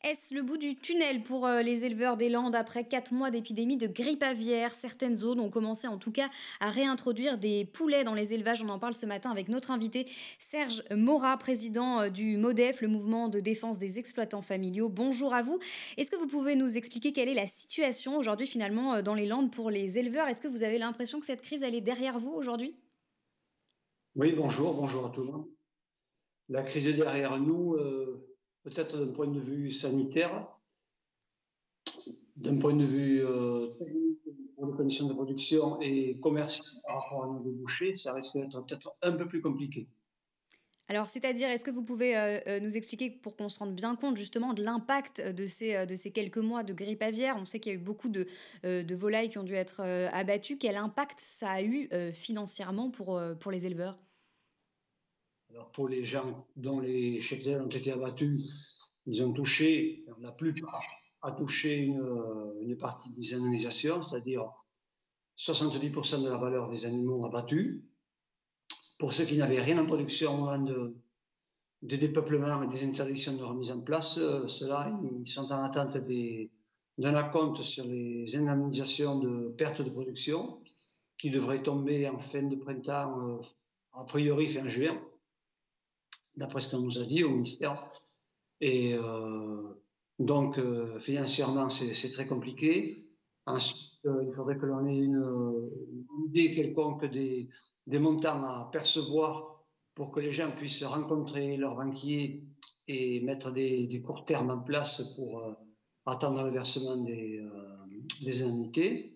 Est-ce le bout du tunnel pour les éleveurs des Landes après 4 mois d'épidémie de grippe aviaire? Certaines zones ont commencé en tout cas à réintroduire des poulets dans les élevages. On en parle ce matin avec notre invité Serge Maurat, président du MODEF, le mouvement de défense des exploitants familiaux. Bonjour à vous. Est-ce que vous pouvez nous expliquer quelle est la situation aujourd'hui finalement dans les Landes pour les éleveurs? Est-ce que vous avez l'impression que cette crise elle est derrière vous aujourd'hui? Oui, bonjour à tout le monde. La crise est derrière nous, peut-être d'un point de vue sanitaire, d'un point de vue technique pour les conditions de production et commercial par rapport à nos débouchés, ça risque d'être peut-être un peu plus compliqué. Alors, c'est-à-dire, est-ce que vous pouvez nous expliquer pour qu'on se rende bien compte justement de l'impact de ces quelques mois de grippe aviaire? On sait qu'il y a eu beaucoup de volailles qui ont dû être abattues. Quel impact ça a eu financièrement pour les éleveurs? Alors pour les gens dont les cheptels ont été abattus, ils ont touché, la plupart a touché une partie des indemnisations, c'est-à-dire 70% de la valeur des animaux abattus. Pour ceux qui n'avaient rien en production au moment des dépeuplements et des interdictions de remise en place, ceux-là, ils sont en attente d'un acompte sur les indemnisations de perte de production qui devrait tomber en fin de printemps, a priori fin juin, d'après ce qu'on nous a dit au ministère. Et donc, financièrement, c'est très compliqué. Ensuite, il faudrait que l'on ait une idée quelconque des montants à percevoir pour que les gens puissent rencontrer leurs banquiers et mettre des courts termes en place pour attendre le versement des indemnités.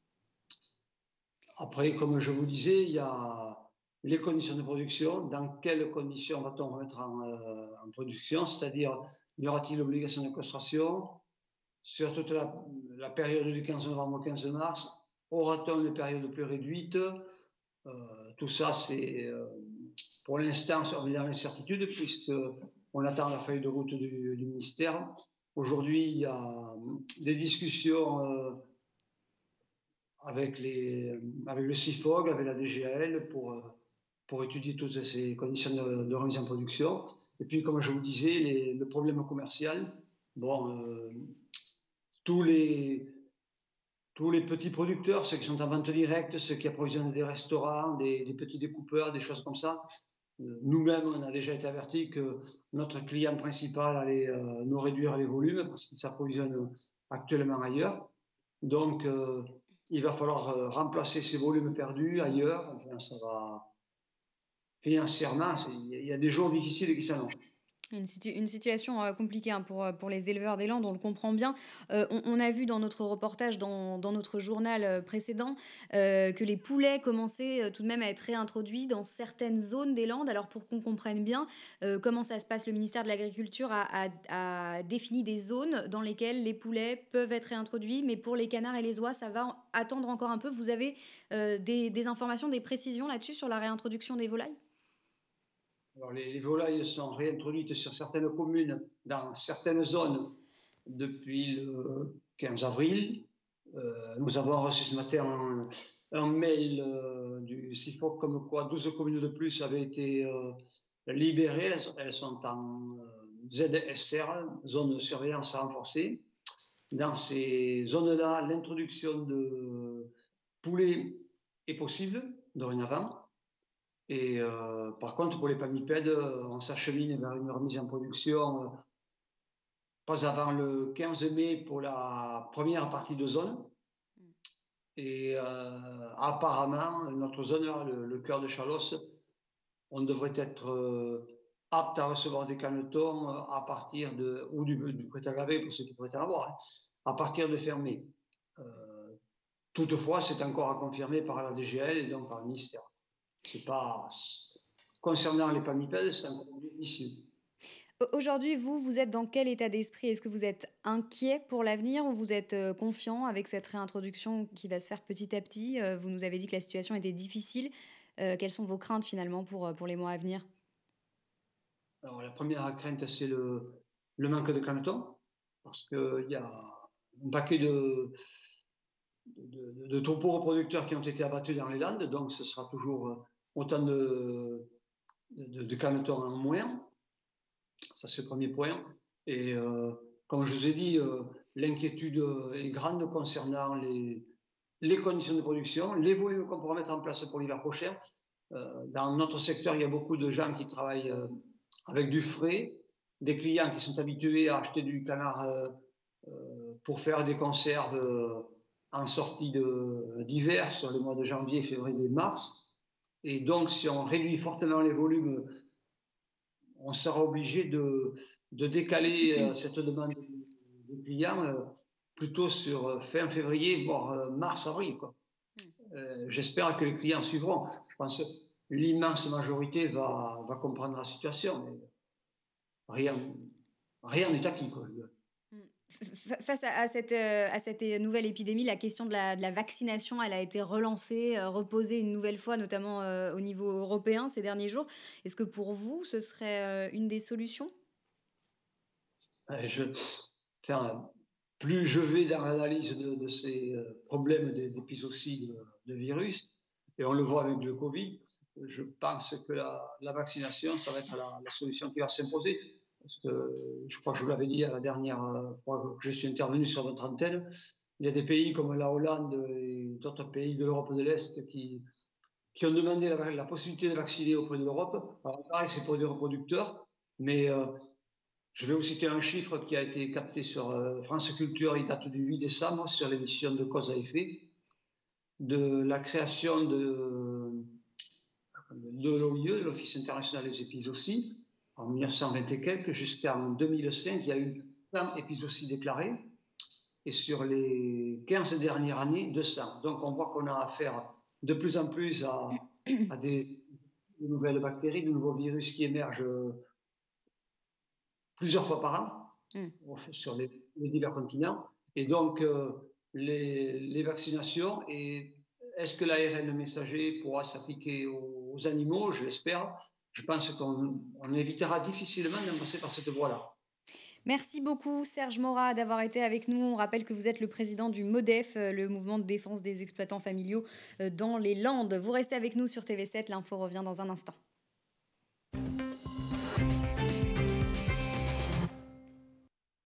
Après, comme je vous disais, il y a les conditions de production. Dans quelles conditions va-t-on remettre en production? C'est-à-dire, y aura-t-il l'obligation de castration sur toute la période du 15 novembre au 15 mars? Aura-t-on une période plus réduite? Tout ça, c'est pour l'instant, on est dans l'incertitude puisqu'on attend la feuille de route du ministère. Aujourd'hui, il y a des discussions avec le CIFOG, avec la DGAL pour étudier toutes ces conditions de remise en production. Et puis, comme je vous disais, le problème commercial, bon, tous les petits producteurs, ceux qui sont en vente directe, ceux qui approvisionnent des restaurants, des petits découpeurs, des choses comme ça, nous-mêmes, on a déjà été avertis que notre client principal allait nous réduire les volumes parce qu'il s'approvisionne actuellement ailleurs. Donc, il va falloir remplacer ces volumes perdus ailleurs. Enfin, ça va financièrement, il y a des jours difficiles qui s'annoncent. Une situation compliquée hein, pour les éleveurs des Landes, on le comprend bien. On a vu dans notre reportage, dans notre journal précédent, que les poulets commençaient tout de même à être réintroduits dans certaines zones des Landes. Alors pour qu'on comprenne bien comment ça se passe, le ministère de l'Agriculture a défini des zones dans lesquelles les poulets peuvent être réintroduits, mais pour les canards et les oies, ça va attendre encore un peu. Vous avez des informations, des précisions là-dessus sur la réintroduction des volailles? Alors, les volailles sont réintroduites sur certaines communes, dans certaines zones, depuis le 15 avril. Nous avons reçu ce matin un mail du CIFOC comme quoi 12 communes de plus avaient été libérées. Elles sont en ZSR, zone de surveillance renforcée. Dans ces zones-là, l'introduction de poulets est possible dorénavant. Et par contre, pour les palmipèdes, on s'achemine vers une remise en production pas avant le 15 mai pour la première partie de zone. Et apparemment, notre zone, là, le cœur de Chalosse, on devrait être apte à recevoir des canetons à partir ou du prêt à laver pour ceux qui pourraient en avoir, hein, à partir de fin mai. Toutefois, c'est encore à confirmer par la DGL et donc par le ministère. C'est pas concernant les palmipèdes, c'est encore difficile. Aujourd'hui, vous êtes dans quel état d'esprit? Est-ce que vous êtes inquiet pour l'avenir ou vous êtes confiant avec cette réintroduction qui va se faire petit à petit? Vous nous avez dit que la situation était difficile. Quelles sont vos craintes finalement pour les mois à venir? Alors, la première crainte, c'est le manque de canetons, parce qu'il y a un paquet de troupeaux reproducteurs qui ont été abattus dans les Landes, donc ce sera toujours autant de canetons en moins. Ça, c'est le premier point. Et comme je vous ai dit, l'inquiétude est grande concernant les conditions de production, les volumes qu'on pourra mettre en place pour l'hiver prochain. Dans notre secteur, il y a beaucoup de gens qui travaillent avec du frais, des clients qui sont habitués à acheter du canard pour faire des conserves en sortie d'hiver sur les mois de janvier, février, mars. Et donc, si on réduit fortement les volumes, on sera obligé de décaler cette demande des clients plutôt sur fin février, voire mars-avril. J'espère que les clients suivront. Je pense que l'immense majorité va comprendre la situation, mais rien n'est acquis, quoi. Face à cette nouvelle épidémie, la question de la vaccination, elle a été relancée, reposée une nouvelle fois, notamment au niveau européen ces derniers jours. Est-ce que pour vous, ce serait une des solutions? Enfin, plus je vais dans l'analyse de ces problèmes d'épizootie de virus, et on le voit avec le Covid, je pense que la vaccination, ça va être la solution qui va s'imposer. Parce que je crois que je vous l'avais dit à la dernière fois que je suis intervenu sur votre antenne, il y a des pays comme la Hollande et d'autres pays de l'Europe de l'Est qui ont demandé la possibilité de vacciner auprès de l'Europe. Alors, pareil, c'est pour des reproducteurs, mais je vais vous citer un chiffre qui a été capté sur France Culture, il date du 8 décembre, sur l'émission de Cause à effet, de la création de l'OIE, l'Office international des épizooties, en 1920 et quelques, jusqu'en 2005, il y a eu 100 épizooties déclarées, et sur les 15 dernières années, 200. Donc on voit qu'on a affaire de plus en plus à de nouvelles bactéries, de nouveaux virus qui émergent plusieurs fois par an sur les divers continents. Et donc, les vaccinations, et est-ce que l'ARN messager pourra s'appliquer aux animaux? Je l'espère. Je pense qu'on évitera difficilement d'en passer par cette voie-là. Merci beaucoup Serge Morat d'avoir été avec nous. On rappelle que vous êtes le président du MODEF, le mouvement de défense des exploitants familiaux dans les Landes. Vous restez avec nous sur TV7, l'info revient dans un instant.